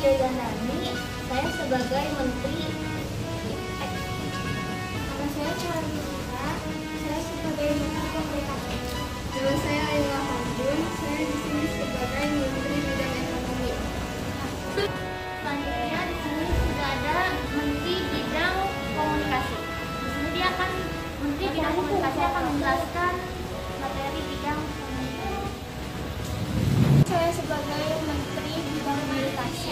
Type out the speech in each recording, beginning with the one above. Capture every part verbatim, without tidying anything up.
Widya Nani, saya sebagai Menteri Iptek. Nama saya Carlita, saya sebagai Menteri Komunikasi. Nama saya Ayla Hambun, saya di sini sebagai Menteri Bidang Ekonomi. Selanjutnya di sini sudah ada Menteri Bidang Komunikasi. Di sini dia akan Menteri Bidang Komunikasi akan menjelaskan materi bidang komunikasi. Saya sebagai Menteri Bidang Komunikasi.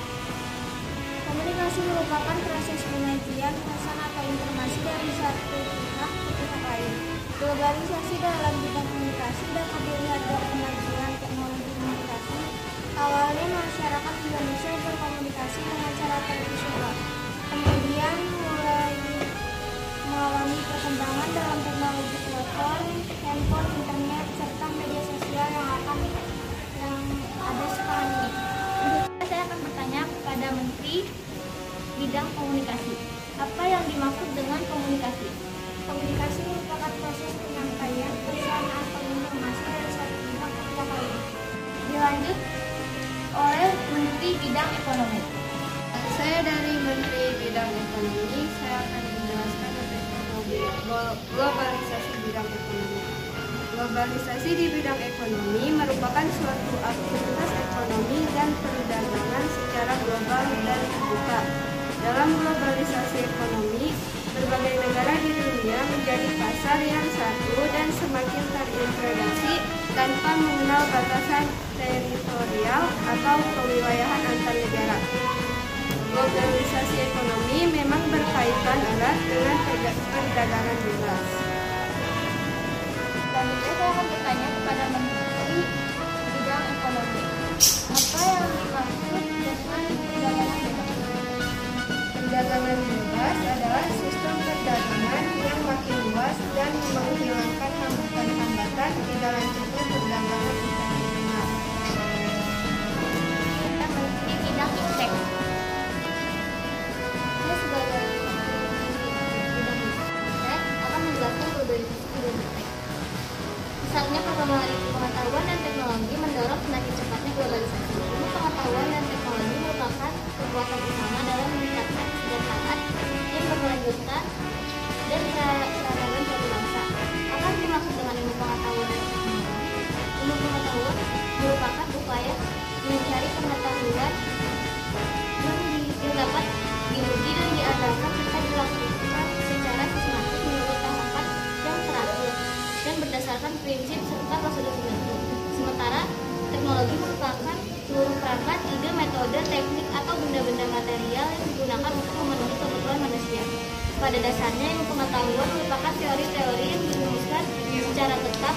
Komunikasi merupakan proses penyajian pesan atau informasi dari satu pihak ke pihak lain. Globalisasi dalam bidang komunikasi dapat dilihat dari kemajuan teknologi komunikasi. Awalnya masyarakat Indonesia berkomunikasi dengan cara tradisional, kemudian mulai mengalami perkembangan dalam teknologi telepon, handphone, internet, serta media sosial yang akan yang ada sekarang ini. Saya akan bertanya kepada Menteri Bidang Komunikasi. Apa yang dimaksud dengan komunikasi? Komunikasi merupakan proses penyampaian pesan atau informasi dari satu pihak ke pihak lain. Dilanjut oleh Menteri Bidang Ekonomi. Saya dari Menteri Bidang Ekonomi, saya akan menjelaskan tentang globalisasi bidang ekonomi. Globalisasi di bidang ekonomi merupakan suatu aktivitas ekonomi dan perdagangan secara global dan terbuka. Dalam globalisasi ekonomi, berbagai negara di dunia menjadi pasar yang satu dan semakin terintegrasi tanpa mengenal batasan teritorial atau kewilayahan antar negara. Globalisasi ekonomi memang berkaitan erat dengan perdagangan bebas. Selanjutnya saya akan bertanya kepada Menteri Bidang Ekonomi. Apa yang dimaksud dengan perdagangan bebas? Perdagangan bebas adalah sistem perdagangan yang makin luas dan menghilangkan hambatan-hambatan di dalam lanjutnya perdagangan internasional. Kita Menteri Bidang Iptek. Saya sebagai Menteri Bidang Iptek akan menjelaskan globalisasi bidang iptek. Misalnya perkembangan ilmu pengetahuan dan teknologi mendorong semakin cepatnya globalisasi. Ilmu pengetahuan dan teknologi merupakan kekuatan utama dalam meningkatkan kesejahteraan yang berkelanjutan dan peradaban suatu bangsa. Apa yang dimaksud dengan ilmu pengetahuan dan teknologi? Ilmu pengetahuan merupakan upaya mencari pengetahuan yang, di, yang dapat diuji dan diandalkan serta dilakukan secara sistematis menurut tahapan yang teratur dan berdasarkan prinsip serta prosedur tertentu. Sementara teknologi merupakan seluruh perangkat, ide, metode, teknik atau benda-benda material yang digunakan untuk memenuhi kebutuhan manusia. Pada dasarnya, ilmu pengetahuan merupakan teori-teori yang dirumuskan secara tetap.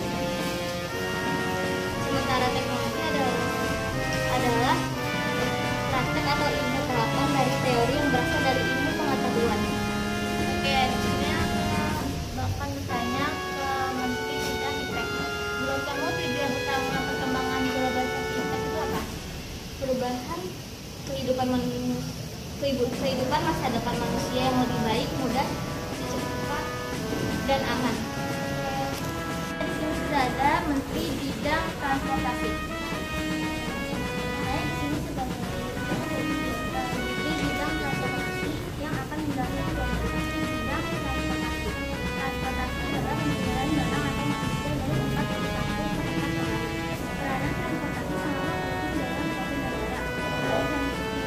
Sementara teknologi adalah adalah praktek atau ilmu terapan dari teori yang berasal dari ilmu pengetahuan. Oke, selanjutnya bakal bertanya ke Menteri Bidang Iptek. Menurut kamu tujuan utama perkembangan globalisasi iptek itu apa? Perubahan kehidupan manusia, kehidupan masa depan manusia yang lebih baik, mudah, cepat, dan aman. Di sini sudah ada Menteri Bidang Transportasi. Saya di sini sebagai Menteri Bidang Transportasi yang akan menjelaskan globalisasi bidang transportasi. Transportasi adalah penggunaan barang atau manusia dari tempat ke tempat ke tempat lain. Peranan transportasi sangatlah penting dalam suatu negara. Dalam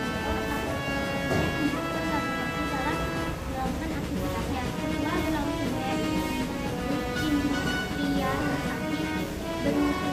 transportasi dalam melakukan aktivitasnya. Kedua dalam dunia industrialisasi, bermutu